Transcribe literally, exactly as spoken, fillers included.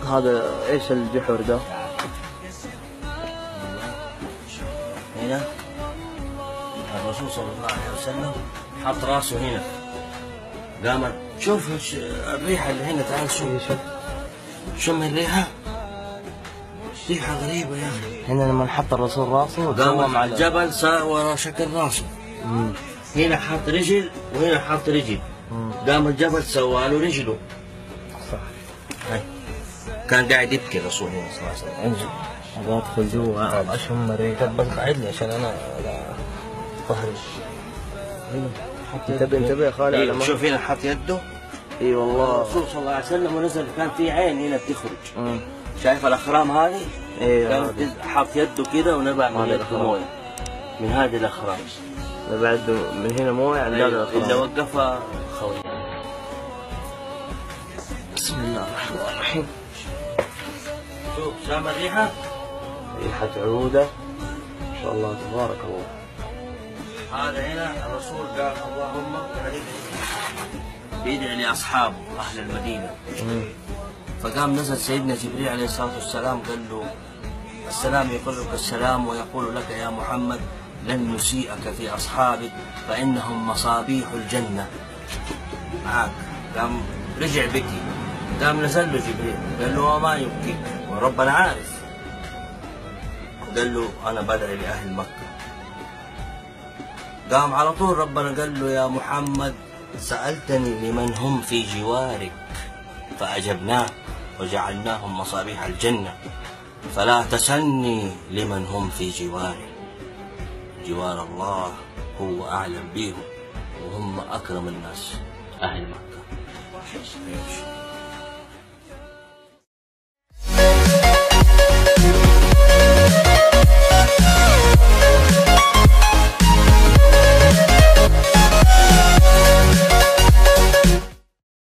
هذا ايش الجحر ده؟ هنا الرسول صلى الله عليه وسلم حط راسه هنا، قامت شوف الريحة اللي هنا، تعال شوف شم الريحة، ريحة غريبة يا أخي. هنا لما حط الرسول راسه قام على الجبل صار ورا شكل راسه. مم. هنا حط رجل وهنا حط رجل. مم. قام الجبل سوى له رجله. صح. هاي. كان قاعد يبكي الرسول هنا صلى الله عليه وسلم. انزل ابغى ادخل جوا اشم ريحه. بس قاعد لي عشان انا ظهري. هنا انتبه انتبه يا خالد. إيه شوف هنا حط يده. اي والله الرسول صلى الله عليه وسلم ونزل كان في عين هنا بتخرج. مم. شايف الاخرام هذه؟ ايه حط يده كده ونبع من يده مويه من هذه الاخرام. بعد من هنا مويه عند هذا الاخرام اللي وقفها خوي. بسم الله الرحمن الرحيم. شوف شام الريحه؟ ريحه عوده ما شاء الله تبارك الله. هذا هنا الرسول قال اللهم بيدعي لاصحابه اهل المدينه. مم. فقام نزل سيدنا جبريل عليه الصلاه والسلام قال له السلام يقول لك السلام ويقول لك يا محمد لن نسيئك في اصحابك فانهم مصابيح الجنه معاك. قام رجع بكي، قام نزل له جبريل قال له وما يبكيك وربنا عارف. قال له انا بدعي لاهل مكه. قام على طول ربنا قال له يا محمد سالتني لمن هم في جوارك فاجبناك وجعلناهم مصابيح الجنه فلا تسلني لمن هم في جواري. جوار الله هو أعلم بهم وهم أكرم الناس أهل مكة.